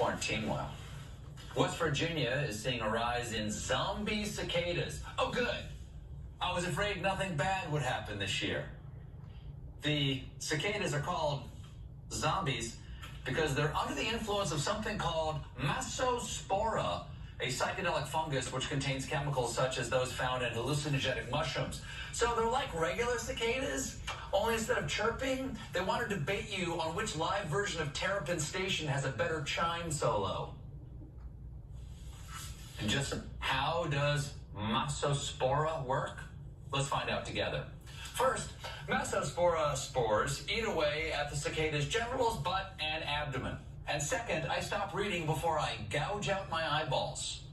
quarantine while. West Virginia is seeing a rise in zombie cicadas. Oh, good. I was afraid nothing bad would happen this year. The cicadas are called zombies because they're under the influence of something called Massospora, a psychedelic fungus which contains chemicals such as those found in hallucinogenic mushrooms. So they're like regular cicadas, only instead of chirping, they want to debate you on which live version of Terrapin station has a better chime solo. And just how does Massospora work? Let's find out together. First, Massospora spores eat away at the cicada's genitals, butt, and abdomen. And second, I stop reading before I gouge out my eyeballs.